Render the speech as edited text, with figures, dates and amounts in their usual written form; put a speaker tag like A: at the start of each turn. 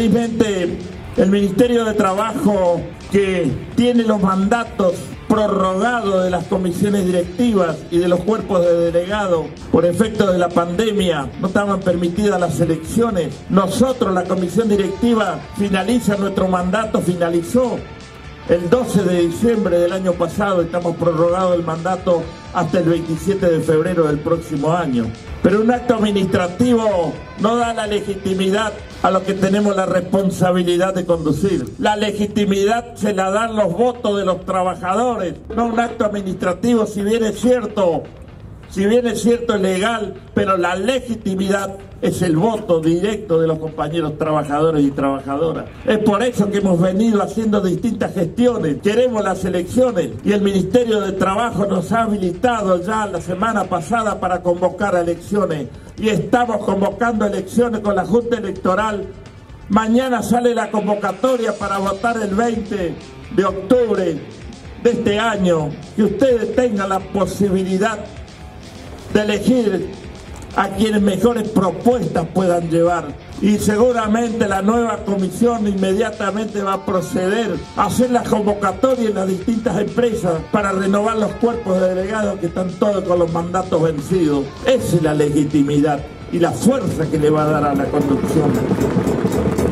A: Felizmente, el Ministerio de Trabajo, que tiene los mandatos prorrogados de las comisiones directivas y de los cuerpos de delegados por efecto de la pandemia, no estaban permitidas las elecciones. Nosotros, la comisión directiva, nuestro mandato finalizó el 12 de diciembre del año pasado, estamos prorrogados el mandato hasta el 27 de febrero del próximo año. Pero un acto administrativo no da la legitimidad a lo que tenemos la responsabilidad de conducir. La legitimidad se la dan los votos de los trabajadores, no un acto administrativo, si bien es cierto es legal, pero la legitimidad es el voto directo de los compañeros trabajadores y trabajadoras. Es por eso que hemos venido haciendo distintas gestiones. Queremos las elecciones y el Ministerio de Trabajo nos ha habilitado ya la semana pasada para convocar a elecciones. Y estamos convocando elecciones con la Junta Electoral. Mañana sale la convocatoria para votar el 20 de octubre de este año. Que ustedes tengan la posibilidad de elegir a quienes mejores propuestas puedan llevar. Y seguramente la nueva comisión inmediatamente va a proceder a hacer las convocatorias en las distintas empresas para renovar los cuerpos de delegados que están todos con los mandatos vencidos. Esa es la legitimidad y la fuerza que le va a dar a la conducción.